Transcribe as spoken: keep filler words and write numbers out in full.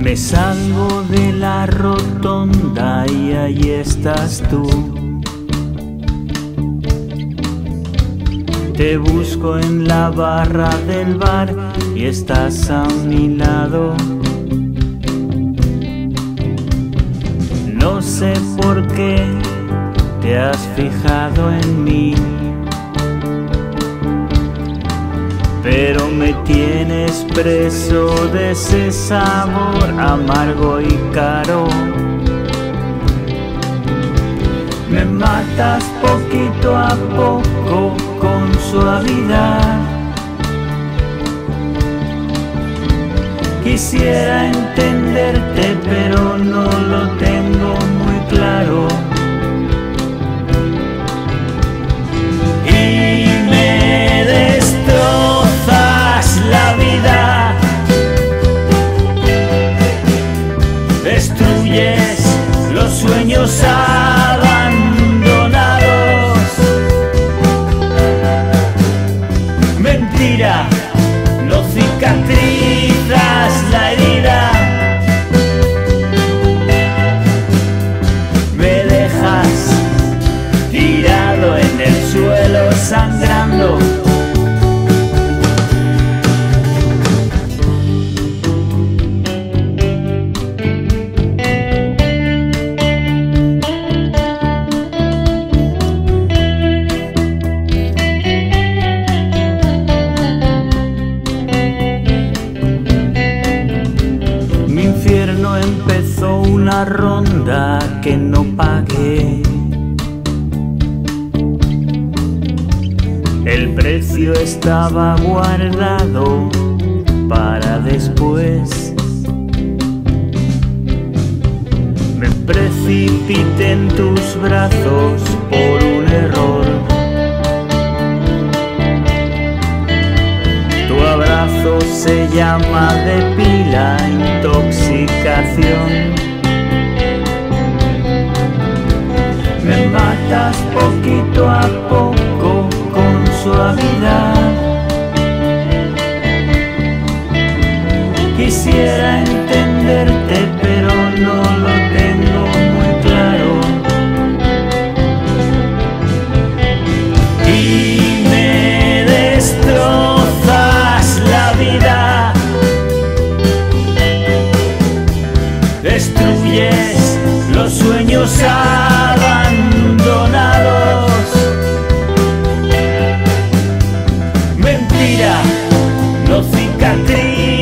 Me salgo de la rotonda y ahí estás tú. Te busco en la barra del bar y estás a mi lado. No sé por qué te has fijado en mí, pero me tienes preso de ese sabor amargo y caro. Me matas poquito a poco con suavidad. Quisiera entenderte, pero no lo tengo muy claro. Destruyes los sueños abandonados. Mentira, no cicatrizas la herida. Me dejas tirado en el suelo sangrando. Empezó una ronda que no pagué. El precio estaba guardado para después. Me precipité en tus brazos por un error. Tu abrazo se llama de pila intoxicación. Me matas poquito a poco con suavidad. Quisiera entenderte, pero no lo tengo muy claro. Y me destrozas la vida. Destruyes los sueños abandonados. Mentira, no cicatriz.